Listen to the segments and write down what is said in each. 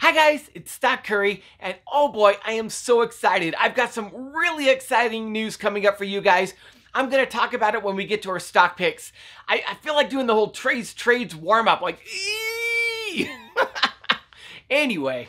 Hi guys, it's Stock Curry, and oh boy, I am so excited. I've got some really exciting news coming up for you guys. I'm going to talk about it when we get to our stock picks. I feel like doing the whole trades warm-up, like, Anyway,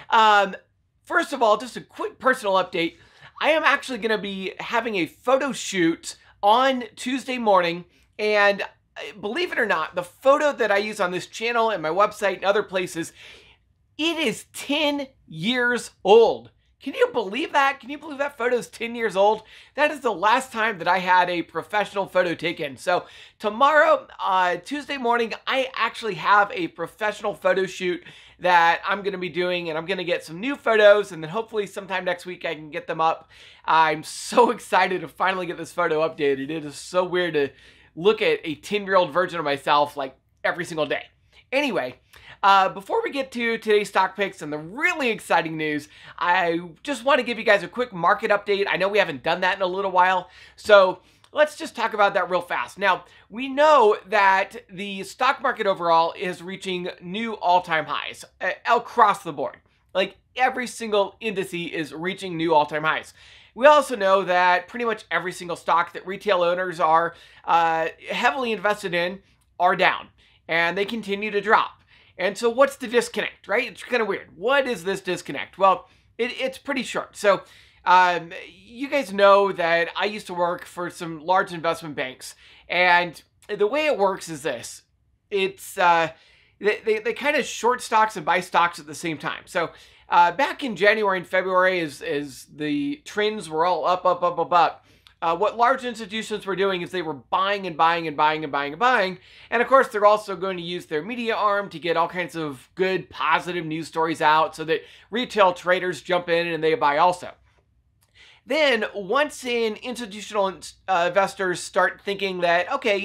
first of all, just a quick personal update. I am actually going to be having a photo shoot on Tuesday morning, and believe it or not, the photo that I use on this channel and my website and other places, it is 10 years old. Can you believe that? Can you believe that photo is 10 years old? That is the last time that I had a professional photo taken. So tomorrow, Tuesday morning, I actually have a professional photo shoot that I'm going to be doing, and I'm going to get some new photos, and then hopefully sometime next week I can get them up. I'm so excited to finally get this photo updated. It is so weird to look at a 10-year-old version of myself like every single day. Anyway, before we get to today's stock picks and the really exciting news, I just want to give you guys a quick market update. I know we haven't done that in a little while, so let's just talk about that real fast. Now, we know that the stock market overall is reaching new all-time highs across the board. Like every single indice is reaching new all-time highs. We also know that pretty much every single stock that retail owners are heavily invested in are down, and they continue to drop. And so what's the disconnect, right? It's kind of weird. What is this disconnect? Well, it's pretty short. So you guys know that I used to work for some large investment banks, and the way it works is this. It's they kind of short stocks and buy stocks at the same time. So back in January and February, as the trends were all up, what large institutions were doing is they were buying and buying and buying and buying and buying. And of course, they're also going to use their media arm to get all kinds of good, positive news stories out so that retail traders jump in and they buy also. Then once institutional investors start thinking that, okay,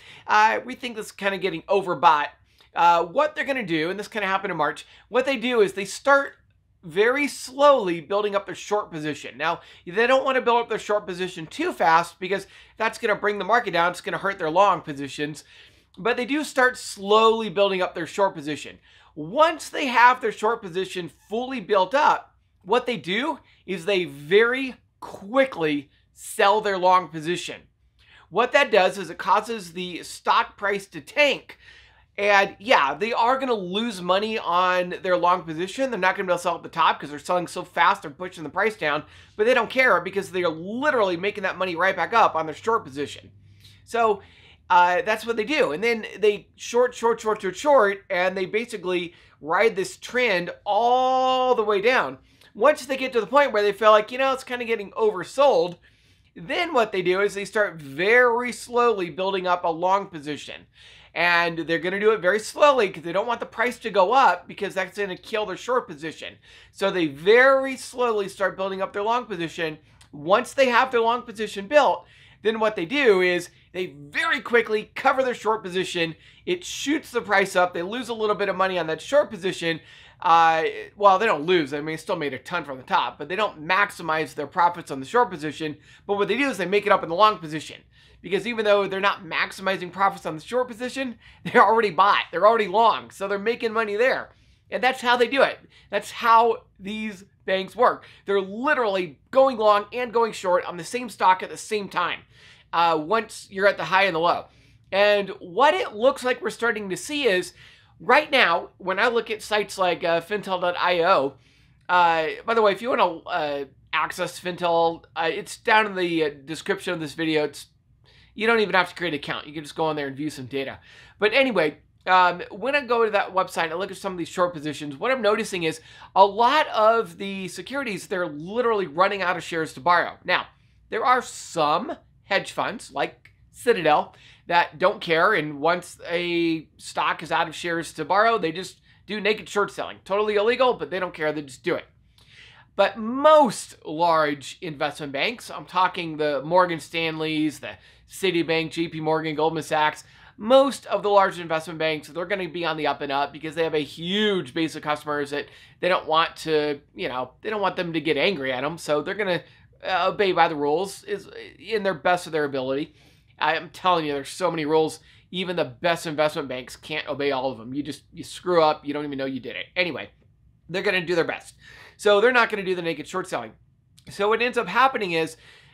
we think this is kind of getting overbought, what they're going to do, and this kind of happened in March, what they do is they start very slowly building up their short position. Now, they don't want to build up their short position too fast because that's going to bring the market down. It's going to hurt their long positions. But they do start slowly building up their short position. Once they have their short position fully built up, what they do is they very quickly sell their long position. What that does is it causes the stock price to tank. And yeah, they are going to lose money on their long position. They're not going to be able to sell at the top because they're selling so fast, they're pushing the price down. But they don't care because they are literally making that money right back up on their short position. So that's what they do. And then they short, and they basically ride this trend all the way down. Once they get to the point where they feel like, it's kind of getting oversold, then what they do is they start very slowly building up a long position. And they're going to do it very slowly because they don't want the price to go up because that's going to kill their short position. So they very slowly start building up their long position. Once they have their long position built, then what they do is they very quickly cover their short position. It shoots the price up. They lose a little bit of money on that short position. Well, they don't lose. I mean, they still made a ton from the top, but they don't maximize their profits on the short position. But what they do is they make it up in the long position. Because even though they're not maximizing profits on the short position, they're already bought. They're already long. So they're making money there. And that's how they do it. That's how these banks work. They're literally going long and going short on the same stock at the same time. Once you're at the high and the low. And what it looks like we're starting to see is, right now, when I look at sites like Fintel.io, by the way, if you want to access Fintel, it's down in the description of this video. You don't even have to create an account. You can just go on there and view some data. But anyway, when I go to that website and I look at some of these short positions, what I'm noticing is a lot of the securities, they're literally running out of shares to borrow. Now, there are some hedge funds like Citadel that don't care, and once a stock is out of shares to borrow, they just do naked short selling. Totally illegal, but they don't care. They just do it. But most large investment banks, I'm talking the Morgan Stanleys, the Citibank, JP Morgan, Goldman Sachs, most of the large investment banks, they're going to be on the up and up because they have a huge base of customers that they don't want to, they don't want them to get angry at them. So they're going to obey by the rules is in their best of their ability. I'm telling you, there's so many rules. Even the best investment banks can't obey all of them. You screw up, you don't even know you did it. Anyway, they're going to do their best. So they're not going to do the naked short selling. So what ends up happening is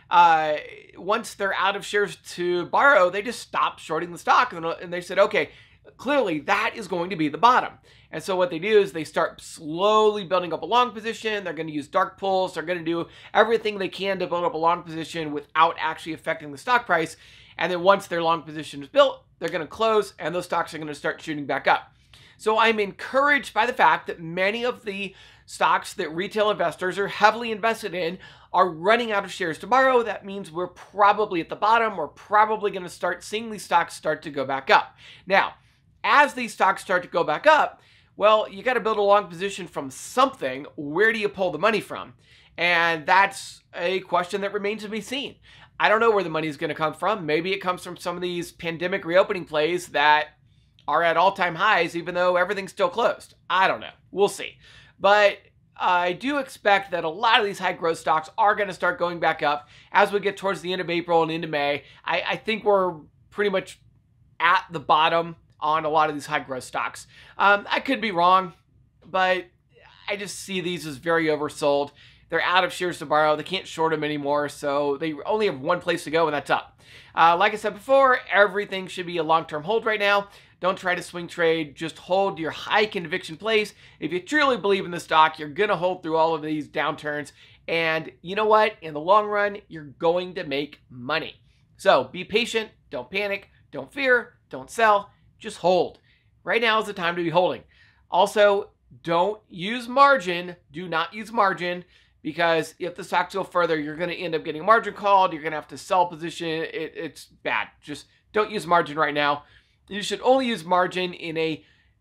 once they're out of shares to borrow, they just stop shorting the stock. And they said, okay, clearly that is going to be the bottom. And so what they do is they start slowly building up a long position. They're going to use dark pools. They're going to do everything they can to build up a long position without actually affecting the stock price. And then once their long position is built, they're going to close and those stocks are going to start shooting back up. So I'm encouraged by the fact that many of the stocks that retail investors are heavily invested in are running out of shares to borrow. That means we're probably at the bottom. We're probably going to start seeing these stocks start to go back up. Now, as these stocks start to go back up, well, you got to build a long position from something. Where do you pull the money from? And that's a question that remains to be seen. I don't know where the money is going to come from. Maybe it comes from some of these pandemic reopening plays that are at all-time highs, even though everything's still closed. I don't know. We'll see. But I do expect that a lot of these high growth stocks are going to start going back up as we get towards the end of April and into May. I think we're pretty much at the bottom on a lot of these high growth stocks. I could be wrong, but I just see these as very oversold. They're out of shares to borrow. They can't short them anymore, so they only have one place to go, and that's up. Like I said before, everything should be a long-term hold right now. Don't try to swing trade. Just hold your high conviction plays. If you truly believe in the stock, you're going to hold through all of these downturns. And you know what? In the long run, you're going to make money. So be patient. Don't panic. Don't fear. Don't sell. Just hold. Right now is the time to be holding. Also, don't use margin. Do not use margin, because if the stocks go further, you're going to end up getting margin called. You're going to have to sell position. It's bad. Just don't use margin right now. You should only use margin in a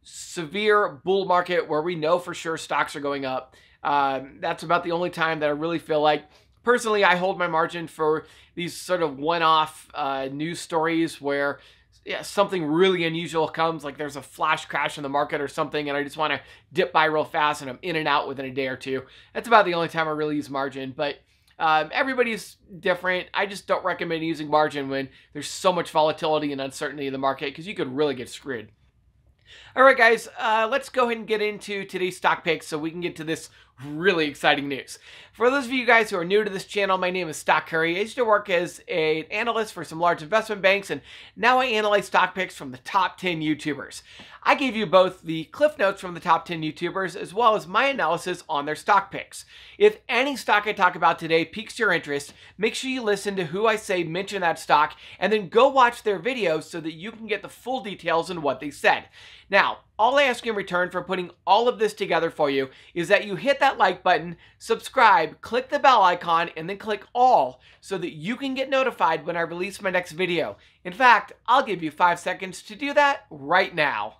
severe bull market where we know for sure stocks are going up. That's about the only time that I really feel like. Personally, I hold my margin for these sort of one-off news stories where something really unusual comes, like there's a flash crash in the market or something, and I just want to dip by real fast and I'm in and out within a day or two. That's about the only time I really use margin, but everybody's different. I just don't recommend using margin when there's so much volatility and uncertainty in the market, because you could really get screwed. All right, guys, let's go ahead and get into today's stock picks so we can get to this really exciting news. For those of you guys who are new to this channel, my name is Stock Curry. I used to work as an analyst for some large investment banks, and now I analyze stock picks from the top 10 YouTubers. I gave you both the cliff notes from the top 10 YouTubers as well as my analysis on their stock picks. If any stock I talk about today piques your interest, make sure you listen to who I say mention that stock and then go watch their videos so that you can get the full details on what they said. Now, all I ask in return for putting all of this together for you is that you hit that like button, subscribe, click the bell icon, and then click all so that you can get notified when I release my next video. In fact, I'll give you 5 seconds to do that right now.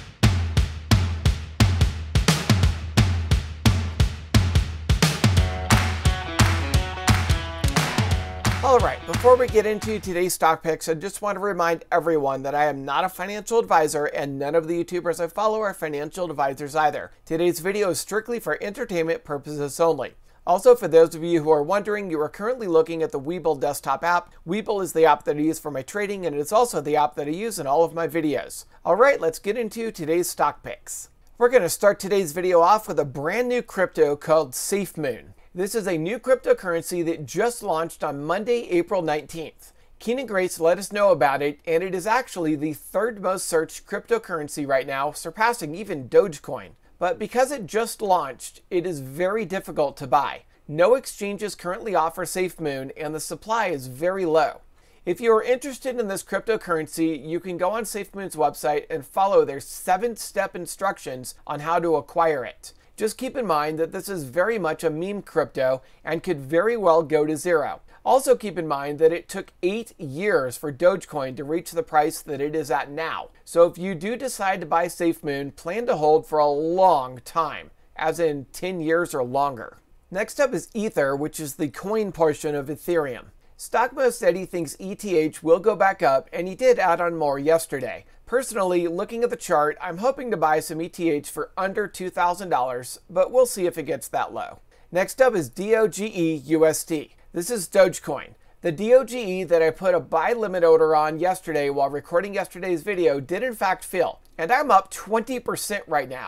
All right, before we get into today's stock picks, I just want to remind everyone that I am not a financial advisor and none of the YouTubers I follow are financial advisors either. Today's video is strictly for entertainment purposes only. Also, for those of you who are wondering, you are currently looking at the Webull desktop app. Webull is the app that I use for my trading, and it is also the app that I use in all of my videos. All right, let's get into today's stock picks. We're going to start today's video off with a brand new crypto called SafeMoon. This is a new cryptocurrency that just launched on Monday, April 19th. Keenan Grace let us know about it, and it is actually the third most searched cryptocurrency right now, surpassing even Dogecoin. But because it just launched, it is very difficult to buy. No exchanges currently offer SafeMoon, and the supply is very low. If you are interested in this cryptocurrency, you can go on SafeMoon's website and follow their 7-step instructions on how to acquire it. Just keep in mind that this is very much a meme crypto and could very well go to zero. Also keep in mind that it took 8 years for Dogecoin to reach the price that it is at now. So if you do decide to buy SafeMoon, plan to hold for a long time, as in 10 years or longer. Next up is Ether, which is the coin portion of Ethereum. Stockmo said he thinks ETH will go back up, and he did add on more yesterday. Personally, looking at the chart, I'm hoping to buy some ETH for under $2,000, but we'll see if it gets that low. Next up is DOGE USD. This is Dogecoin. The DOGE that I put a buy limit order on yesterday while recording yesterday's video did in fact fill, and I'm up 20% right now.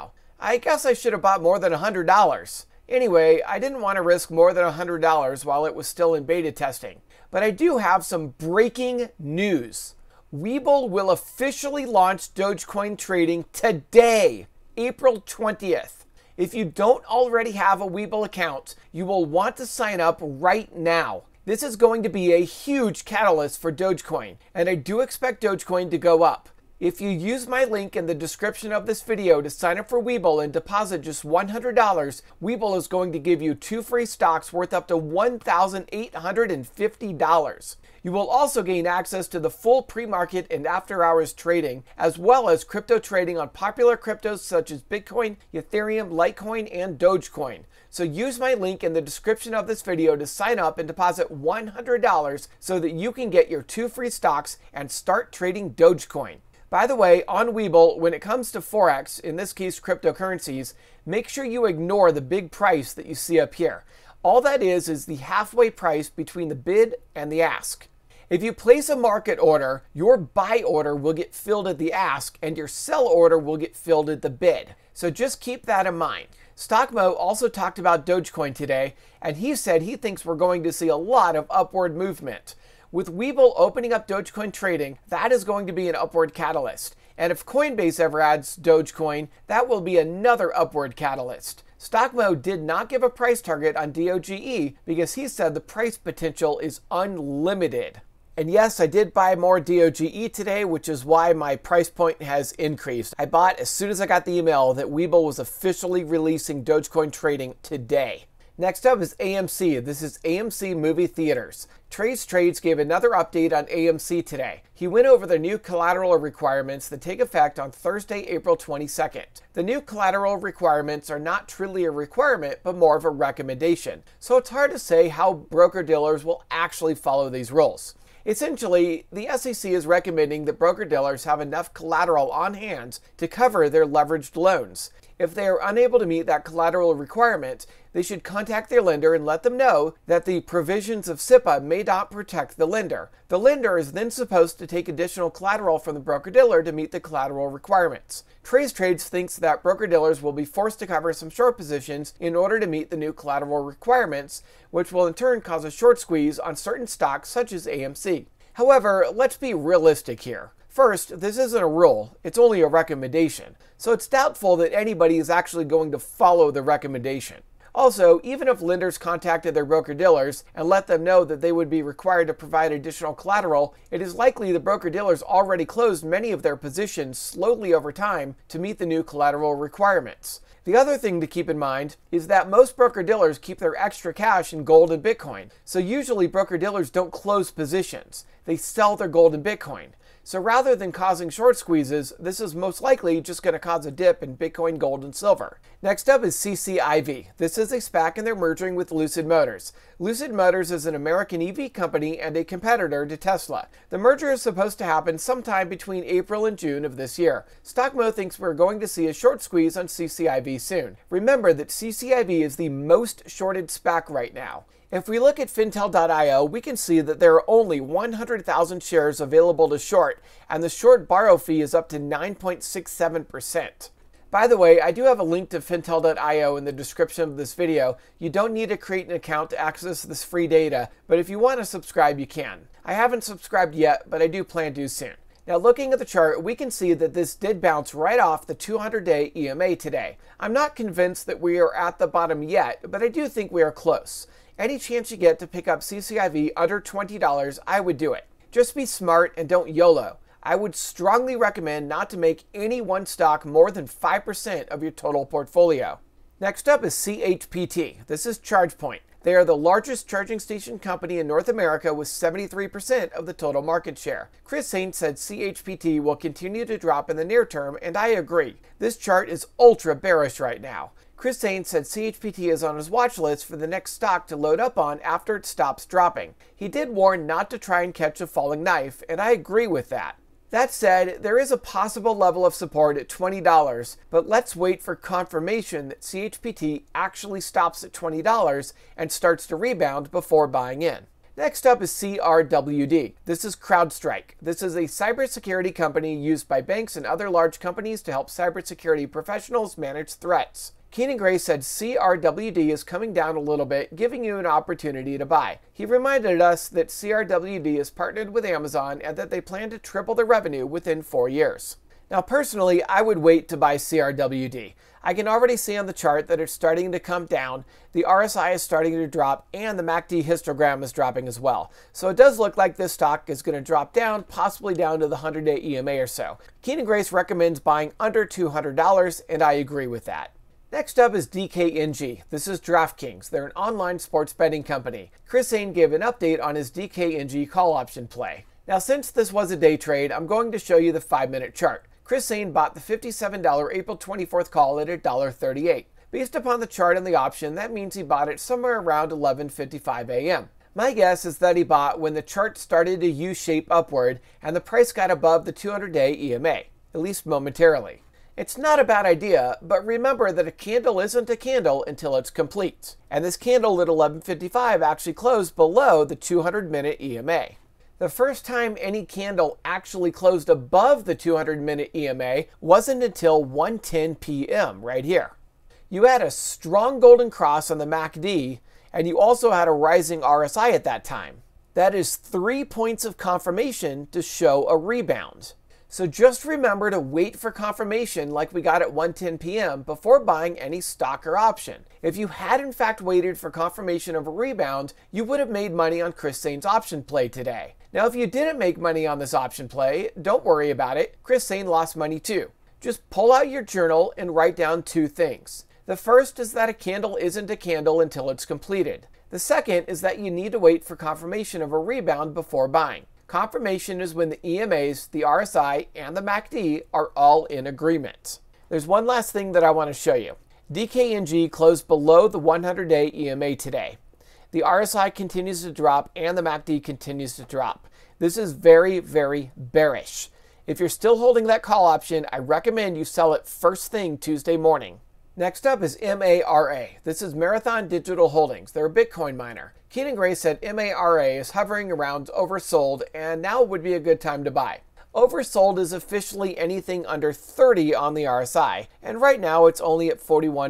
I guess I should have bought more than $100. Anyway, I didn't want to risk more than $100 while it was still in beta testing. But I do have some breaking news. Webull will officially launch Dogecoin trading today, April 20th. If you don't already have a Webull account, you will want to sign up right now. This is going to be a huge catalyst for Dogecoin, and I do expect Dogecoin to go up. If you use my link in the description of this video to sign up for Webull and deposit just $100, Webull is going to give you 2 free stocks worth up to $1,850. You will also gain access to the full pre-market and after-hours trading, as well as crypto trading on popular cryptos such as Bitcoin, Ethereum, Litecoin, and Dogecoin. So use my link in the description of this video to sign up and deposit $100 so that you can get your 2 free stocks and start trading Dogecoin. By the way, on Webull, when it comes to Forex, in this case cryptocurrencies, make sure you ignore the big price that you see up here. All that is the halfway price between the bid and the ask. If you place a market order, your buy order will get filled at the ask and your sell order will get filled at the bid. So just keep that in mind. Stockmo also talked about Dogecoin today, and he said he thinks we're going to see a lot of upward movement. With Webull opening up Dogecoin trading, that is going to be an upward catalyst. And if Coinbase ever adds Dogecoin, that will be another upward catalyst. Stockmo did not give a price target on DOGE because he said the price potential is unlimited. And yes, I did buy more DOGE today, which is why my price point has increased. I bought as soon as I got the email that Webull was officially releasing Dogecoin trading today. Next up is AMC. This is AMC Movie Theaters. Trace Trades gave another update on AMC today. He went over the new collateral requirements that take effect on Thursday, April 22nd. The new collateral requirements are not truly a requirement, but more of a recommendation. So it's hard to say how broker-dealers will actually follow these rules. Essentially, the SEC is recommending that broker-dealers have enough collateral on hand to cover their leveraged loans. If they are unable to meet that collateral requirement, they should contact their lender and let them know that the provisions of SIPA may not protect the lender. The lender is then supposed to take additional collateral from the broker-dealer to meet the collateral requirements. Trace Trades thinks that broker-dealers will be forced to cover some short positions in order to meet the new collateral requirements, which will in turn cause a short squeeze on certain stocks such as AMC. However, let's be realistic here. First, this isn't a rule, it's only a recommendation, so it's doubtful that anybody is actually going to follow the recommendation. Also, even if lenders contacted their broker-dealers and let them know that they would be required to provide additional collateral, it is likely the broker-dealers already closed many of their positions slowly over time to meet the new collateral requirements. The other thing to keep in mind is that most broker-dealers keep their extra cash in gold and Bitcoin, so usually broker-dealers don't close positions, they sell their gold and Bitcoin. So rather than causing short squeezes, this is most likely just going to cause a dip in Bitcoin, gold, and silver. Next up is CCIV. This is a SPAC and they're merging with Lucid Motors. Lucid Motors is an American EV company and a competitor to Tesla. The merger is supposed to happen sometime between April and June of this year. Stockmo thinks we're going to see a short squeeze on CCIV soon. Remember that CCIV is the most shorted SPAC right now. If we look at Fintel.io, we can see that there are only 100,000 shares available to short, and the short borrow fee is up to 9.67%. By the way, I do have a link to Fintel.io in the description of this video. You don't need to create an account to access this free data, but if you want to subscribe, you can. I haven't subscribed yet, but I do plan to soon. Now looking at the chart, we can see that this did bounce right off the 200-day EMA today. I'm not convinced that we are at the bottom yet, but I do think we are close. Any chance you get to pick up CCIV under $20, I would do it. Just be smart and don't YOLO. I would strongly recommend not to make any one stock more than 5% of your total portfolio. Next up is CHPT. This is ChargePoint. They are the largest charging station company in North America with 73% of the total market share. Chris Saint said CHPT will continue to drop in the near term, and I agree. This chart is ultra bearish right now. Chris Saint said CHPT is on his watch list for the next stock to load up on after it stops dropping. He did warn not to try and catch a falling knife, and I agree with that. That said, there is a possible level of support at $20, but let's wait for confirmation that CHPT actually stops at $20 and starts to rebound before buying in. Next up is CRWD. This is CrowdStrike. This is a cybersecurity company used by banks and other large companies to help cybersecurity professionals manage threats. Keenan Gray said CRWD is coming down a little bit, giving you an opportunity to buy. He reminded us that CRWD is partnered with Amazon and that they plan to triple their revenue within 4 years. Now, personally, I would wait to buy CRWD. I can already see on the chart that it's starting to come down, the RSI is starting to drop, and the MACD histogram is dropping as well. So it does look like this stock is going to drop down, possibly down to the 100-day EMA or so. Keenan Gray recommends buying under $200, and I agree with that. Next up is DKNG. This is DraftKings. They're an online sports betting company. Chris Hayne gave an update on his DKNG call option play. Now, since this was a day trade, I'm going to show you the 5-minute chart. Chris Hayne bought the $57 April 24th call at $1.38. Based upon the chart and the option, that means he bought it somewhere around 11:55 a.m. My guess is that he bought when the chart started to U-shape upward and the price got above the 200-day EMA, at least momentarily. It's not a bad idea, but remember that a candle isn't a candle until it's complete. And this candle at 11:55 actually closed below the 200-minute EMA. The first time any candle actually closed above the 200-minute EMA wasn't until 1:10 p.m. right here. You had a strong golden cross on the MACD, and you also had a rising RSI at that time. That is 3 points of confirmation to show a rebound. So just remember to wait for confirmation like we got at 1:10 p.m. before buying any stock or option. If you had in fact waited for confirmation of a rebound, you would have made money on Chris Hayne's option play today. Now, if you didn't make money on this option play, don't worry about it. Chris Hayne lost money too. Just pull out your journal and write down 2 things. The first is that a candle isn't a candle until it's completed. The second is that you need to wait for confirmation of a rebound before buying. Confirmation is when the EMAs, the RSI, and the MACD are all in agreement. There's one last thing that I want to show you. DKNG closed below the 100-day EMA today. The RSI continues to drop and the MACD continues to drop. This is very, very bearish. If you're still holding that call option, I recommend you sell it first thing Tuesday morning. Next up is MARA. This is Marathon Digital Holdings. They're a Bitcoin miner. Keenan Gray said MARA is hovering around oversold and now would be a good time to buy. Oversold is officially anything under 30 on the RSI, and right now it's only at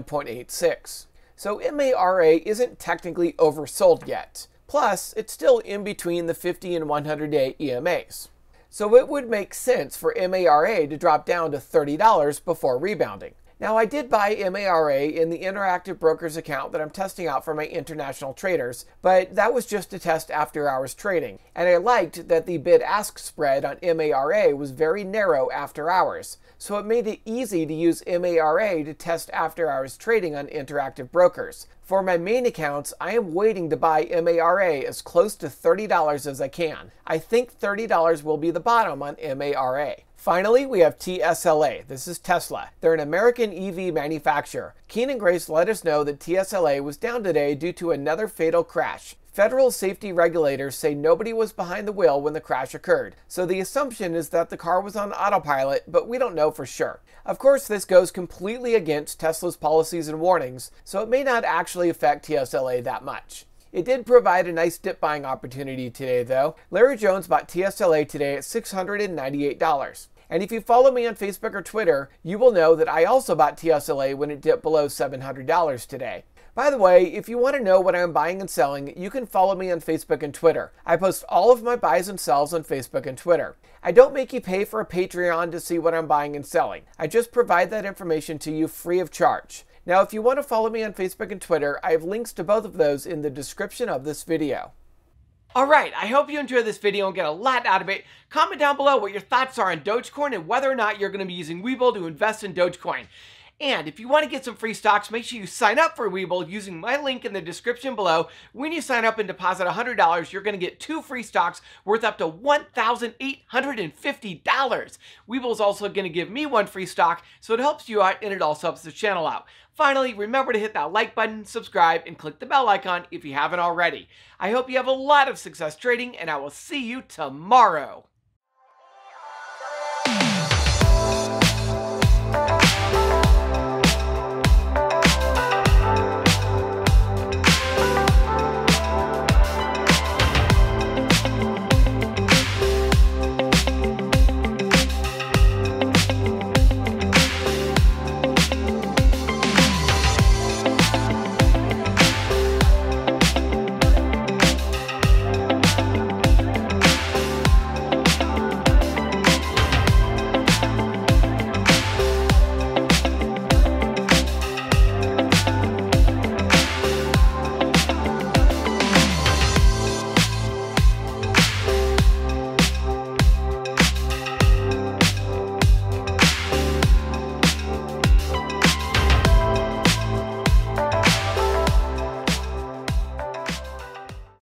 41.86. So MARA isn't technically oversold yet. Plus, it's still in between the 50 and 100-day EMAs. So it would make sense for MARA to drop down to $30 before rebounding. Now, I did buy MARA in the Interactive Brokers account that I'm testing out for my international traders, but that was just to test after-hours trading. And I liked that the bid-ask spread on MARA was very narrow after hours, so it made it easy to use MARA to test after-hours trading on Interactive Brokers. For my main accounts, I am waiting to buy MARA as close to $30 as I can. I think $30 will be the bottom on MARA. Finally, we have TSLA. This is Tesla. They're an American EV manufacturer. Keenan Gray let us know that TSLA was down today due to another fatal crash. Federal safety regulators say nobody was behind the wheel when the crash occurred, so the assumption is that the car was on autopilot, but we don't know for sure. Of course, this goes completely against Tesla's policies and warnings, so it may not actually affect TSLA that much. It did provide a nice dip buying opportunity today, though. Larry Jones bought TSLA today at $698. And if you follow me on Facebook or Twitter, you will know that I also bought TSLA when it dipped below $700 today. By the way, if you want to know what I'm buying and selling, you can follow me on Facebook and Twitter. I post all of my buys and sells on Facebook and Twitter. I don't make you pay for a Patreon to see what I'm buying and selling. I just provide that information to you free of charge. Now, if you want to follow me on Facebook and Twitter, I have links to both of those in the description of this video. Alright, I hope you enjoyed this video and get a lot out of it. Comment down below what your thoughts are on Dogecoin and whether or not you're going to be using Webull to invest in Dogecoin. And if you want to get some free stocks, make sure you sign up for Webull using my link in the description below. When you sign up and deposit $100, you're going to get 2 free stocks worth up to $1,850. Webull is also going to give me 1 free stock, so it helps you out and it also helps the channel out. Finally, remember to hit that like button, subscribe, and click the bell icon if you haven't already. I hope you have a lot of success trading, and I will see you tomorrow.